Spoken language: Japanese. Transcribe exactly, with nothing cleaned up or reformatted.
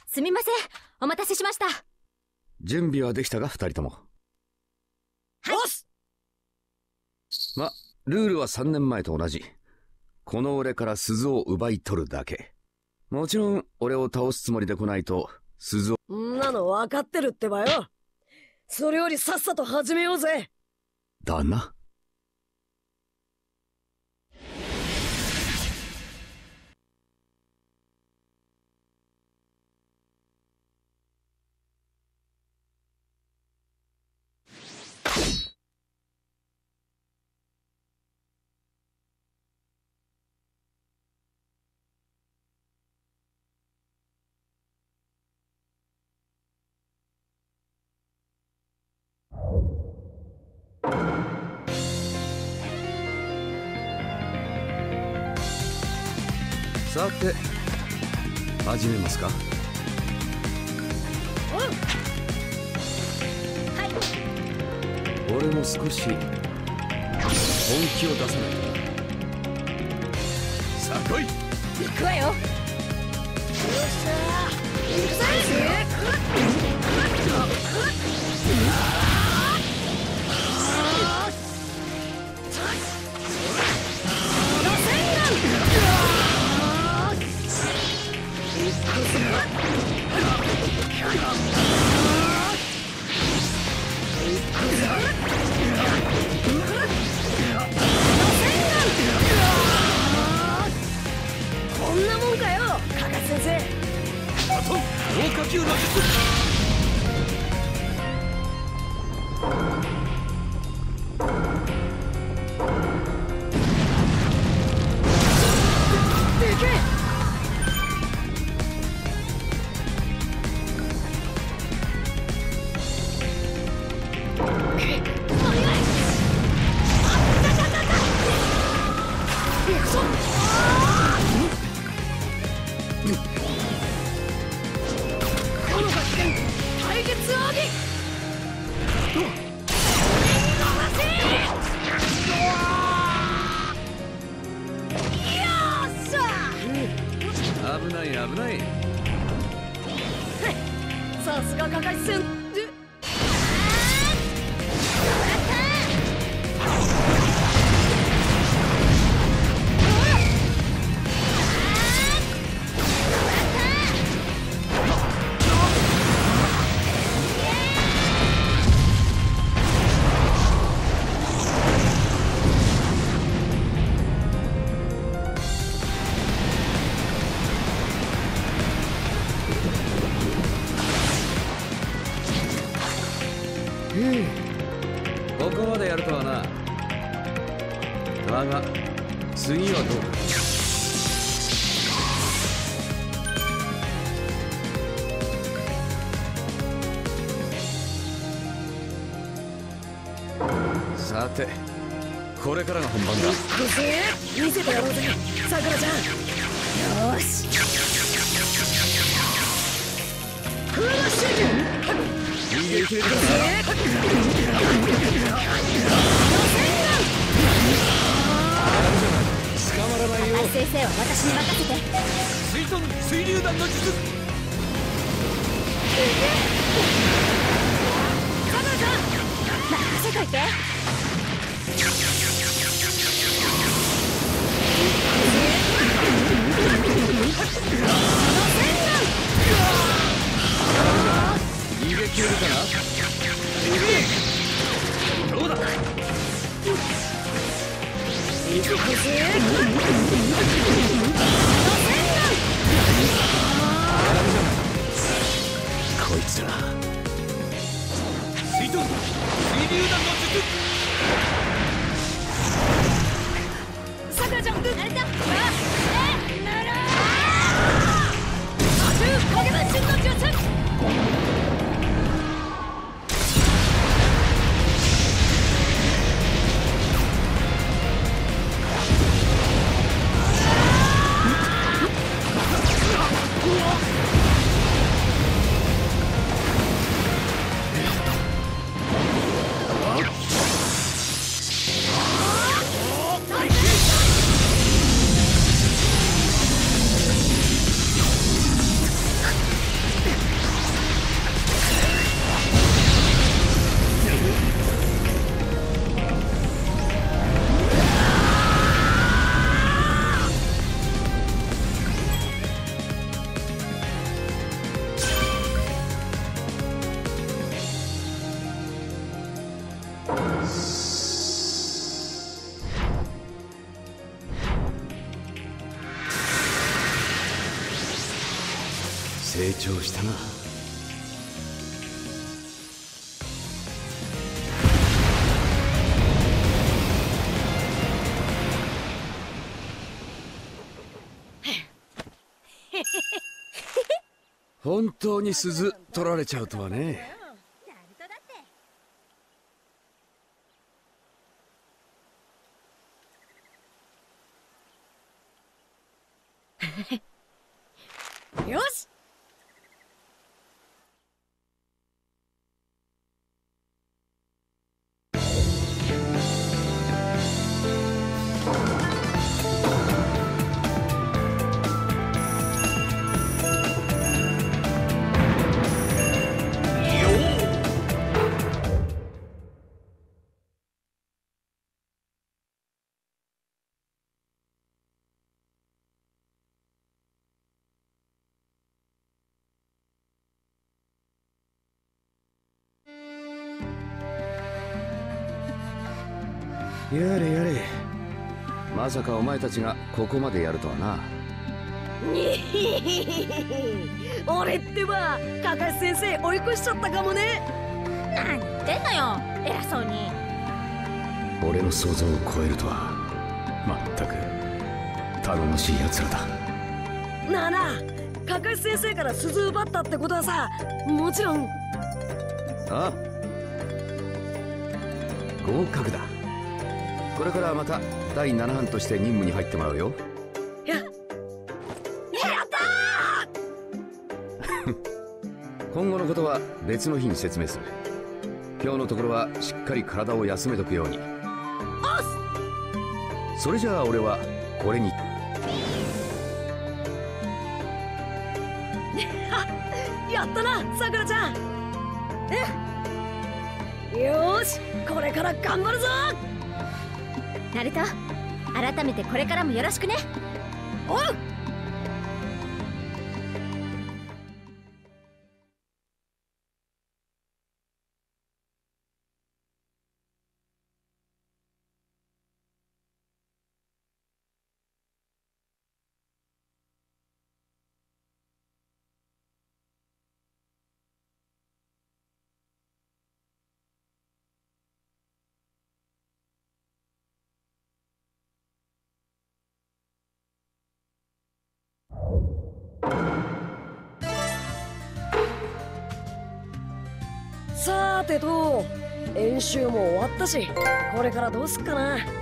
すみません、お待たせしました。 準備はできたか、二人とも。 はい。 ま、ルールはさんねんまえと同じ。この俺から鈴を奪い取るだけ。もちろん俺を倒すつもりで来ないと鈴を。 んなの分かってるってばよ。それよりさっさと始めようぜ。 だな。さて、始めますか。 はい。 俺も少し本気を出さないと。さあ来い。 行くわよ。よっしゃー。行くぜ。 こんなもんかよ、カカ先生。 あと高火球の術。 でけえ。 危ない危ない。 さすが係戦。 ここまでやるとはな。だが次はどうか。さて、これからが本番だ。 行くぜ。見せてやろうぜ、さくらちゃん。よーし。フラッシュ。 逃げ切れるかな。捕まらないよ。 先生は私に任せて。 水遁水流弾の術。 さくらちゃん、任せといて。 逃げ切れるかな。どうだ。 行くぜ。 こいつら水遁水流弾の術。 さくらちゃん、あれだ。 なら影分身の術。 さ成長したな。本当に鈴取られちゃうとはね。 よし。 やれやれ、まさかお前たちがここまでやるとはな。 にひひひ俺ってばカカシ先生追い越しちゃったかもね。 何言ってんのよ、偉そうに。 俺の想像を超えるとは。まったく頼もしい奴らだ。 なあなあ、カカシ先生から鈴奪ったってことはさ、もちろん。 ああ、合格だ。これからまただいなな班として任務に入ってもらうよ。 ややったー今後のことは別の日に説明する。今日のところはしっかり体を休めとくように。 おっす。 それじゃあ俺はこれに。 やったな、さくらちゃん。えよーし、これから頑張るぞ。 ナルト、改めてこれからもよろしくね。 おう。さーてと、演習も終わったし、これからどうすっかな。